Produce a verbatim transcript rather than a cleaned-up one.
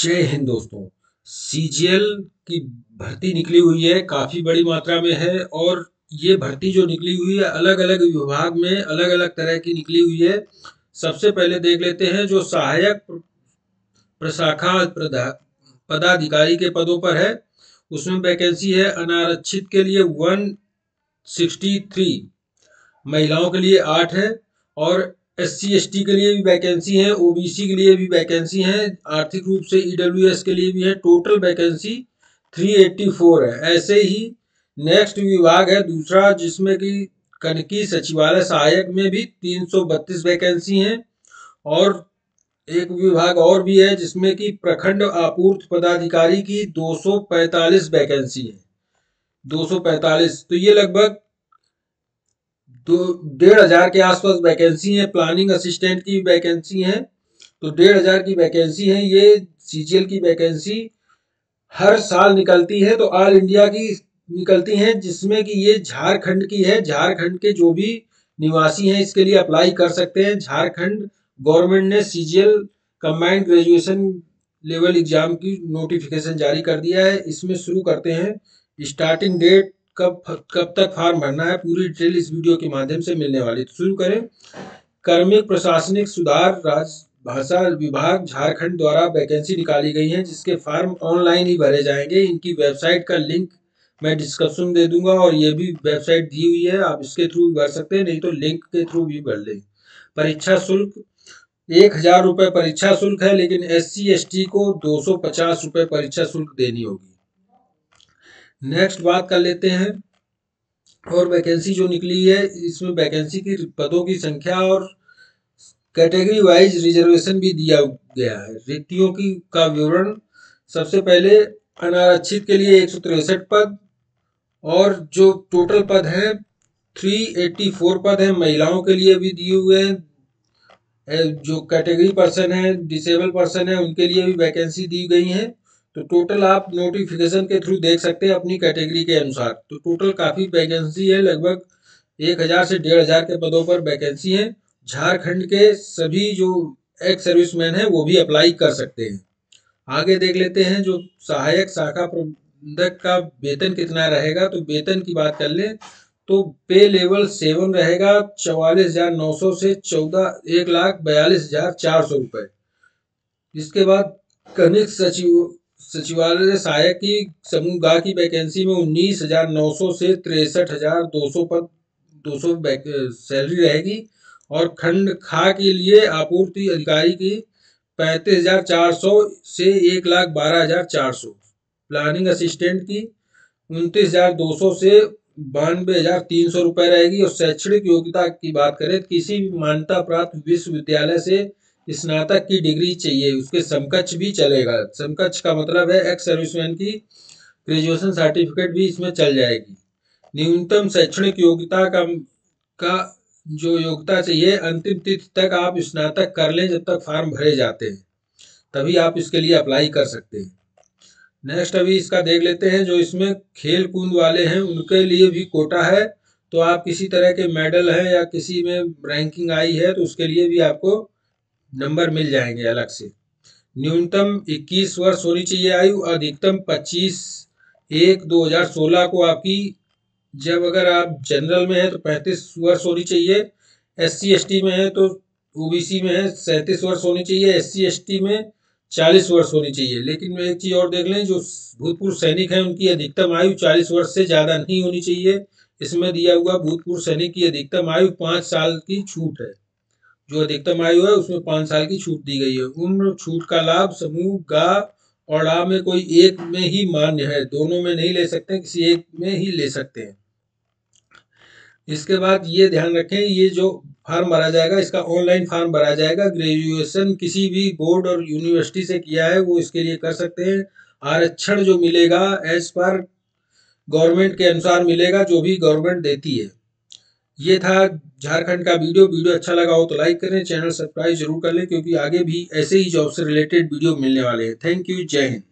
जय हिंद दोस्तों। सीजीएल की भर्ती निकली हुई है, काफी बड़ी मात्रा में है। और ये भर्ती जो निकली हुई है अलग अलग विभाग में अलग अलग तरह की निकली हुई है। सबसे पहले देख लेते हैं जो सहायक प्रशाखा प्रधा- पदाधिकारी के पदों पर है। उसमें वैकेंसी है अनारक्षित के लिए वन सिक्सटी थ्री, महिलाओं के लिए आठ है। और एस सी एस टी के लिए भी वैकेंसी है, ओबीसी के लिए भी वैकेंसी है, आर्थिक रूप से ईडब्ल्यूएस के लिए भी है। Total vacancy three eighty four है। ऐसे ही नेक्स्ट विभाग है दूसरा, जिसमें कि कनकी सचिवालय सहायक में भी तीन सौ बत्तीस वैकेंसी है। और एक विभाग और भी है जिसमें कि प्रखंड आपूर्ति पदाधिकारी की दो सौ पैंतालीस वैकेंसी है। दो सौ पैंतालीस तो ये लगभग तो डेढ़ हजार के आसपास वैकेंसी है। प्लानिंग असिस्टेंट की वैकेंसी है, तो डेढ़ हजार की वैकेंसी है। ये सीजीएल की वैकेंसी हर साल निकलती है, तो ऑल इंडिया की निकलती है, जिसमें कि ये झारखंड की है। झारखंड के जो भी निवासी हैं इसके लिए अप्लाई कर सकते हैं। झारखंड गवर्नमेंट ने CGL combined graduation level exam की नोटिफिकेशन जारी कर दिया है। इसमें शुरू करते हैं। स्टार्टिंग डेट कब कब तक फॉर्म भरना है, पूरी डिटेल इस वीडियो के माध्यम से मिलने वाली। तो शुरू करें। कार्मिक प्रशासनिक सुधार राजभाषा विभाग झारखंड द्वारा वैकेंसी निकाली गई है, जिसके फॉर्म ऑनलाइन ही भरे जाएंगे। इनकी वेबसाइट का लिंक मैं डिस्क्रिप्शन में दे दूंगा, और ये भी वेबसाइट दी हुई है, आप इसके थ्रू भी भर सकते हैं, नहीं तो लिंक के थ्रू भी भर लें। परीक्षा शुल्क एक हजार रुपये परीक्षा शुल्क है, लेकिन एस सी एस टी को दो सौ पचास रुपये परीक्षा शुल्क देनी होगी। नेक्स्ट बात कर लेते हैं। और वैकेंसी जो निकली है इसमें वैकेंसी की पदों की संख्या और कैटेगरी वाइज रिजर्वेशन भी दिया गया है। रिक्तियों की का विवरण। सबसे पहले अनारक्षित के लिए एक सौ तिरसठ पद, और जो टोटल पद है तीन सौ चौरासी पद है। महिलाओं के लिए भी दिए हुए हैं। जो कैटेगरी पर्सन है, डिसेबल पर्सन है, उनके लिए भी वैकेंसी दी गई है। तो टोटल आप नोटिफिकेशन के थ्रू देख सकते हैं अपनी कैटेगरी के अनुसार। तो टोटल काफी वैकेंसी है, लगभग एक हजार से डेढ़ हजार के पदों पर वैकेंसी है। झारखंड के सभी जो एक्स सर्विसमैन है वो भी अप्लाई कर सकते हैं। आगे देख लेते हैं जो सहायक शाखा प्रबंधक का वेतन कितना रहेगा। तो वेतन की बात कर ले तो पे लेवल सेवन रहेगा, चौवालीस हजार नौ सौ से चौदह एक लाख बयालीस हजार चार सौ रुपए। इसके बाद कनिक सचिव सचिवालय सहायक की समूह गा की वैकेंसी में उन्नीस हजार नौ सौ से तिरसठ हजार दो सौ पद दो सौ सैलरी रहेगी। और खंड खा के लिए आपूर्ति अधिकारी की पैंतीस हजार चार सौ से एक लाख बारह हजार चार सौ। प्लानिंग असिस्टेंट की उनतीस हजार दो सौ से बानवे हजार तीन सौ रुपए रहेगी। और शैक्षणिक योग्यता की बात करें तो किसी भी मान्यता प्राप्त विश्वविद्यालय से स्नातक की डिग्री चाहिए, उसके समकक्ष भी चलेगा। समकक्ष का मतलब है एक्स सर्विसमैन की ग्रेजुएशन सर्टिफिकेट भी इसमें चल जाएगी। न्यूनतम शैक्षणिक योग्यता का का जो योग्यता चाहिए, अंतिम तिथि तक आप स्नातक कर लें जब तक फॉर्म भरे जाते हैं, तभी आप इसके लिए अप्लाई कर सकते हैं। नेक्स्ट अभी इसका देख लेते हैं। जो इसमें खेल कूद वाले हैं उनके लिए भी कोटा है। तो आप किसी तरह के मेडल हैं या किसी में रैंकिंग आई है तो उसके लिए भी आपको नंबर मिल जाएंगे अलग से। न्यूनतम इक्कीस वर्ष होनी चाहिए आयु, अधिकतम पच्चीस एक दो हजार सोलह को आपकी, जब अगर आप जनरल में है तो पैंतीस वर्ष होनी चाहिए, एस सी एस टी में है तो ओबीसी में है सैंतीस वर्ष होनी चाहिए, एस सी एस टी में चालीस वर्ष होनी चाहिए। लेकिन एक चीज और देख लें, जो भूतपूर्व सैनिक हैं उनकी अधिकतम आयु चालीस वर्ष से ज्यादा नहीं होनी चाहिए। इसमें दिया हुआ भूतपूर्व सैनिक की अधिकतम आयु पाँच साल की छूट है। जो अधिकतम आयु है उसमें पाँच साल की छूट दी गई है। उम्र छूट का लाभ समूह गा और आ में कोई एक में ही मान्य है, दोनों में नहीं ले सकते, किसी एक में ही ले सकते हैं। इसके बाद ये ध्यान रखें, ये जो फॉर्म भरा जाएगा इसका ऑनलाइन फॉर्म भरा जाएगा। ग्रेजुएशन किसी भी बोर्ड और यूनिवर्सिटी से किया है वो इसके लिए कर सकते हैं। आरक्षण जो मिलेगा एज पर गवर्नमेंट के अनुसार मिलेगा, जो भी गवर्नमेंट देती है। ये था झारखंड का वीडियो। वीडियो अच्छा लगा हो तो लाइक करें, चैनल सब्सक्राइब जरूर कर लें, क्योंकि आगे भी ऐसे ही जॉब से रिलेटेड वीडियो मिलने वाले हैं। थैंक यू, जय हिंद।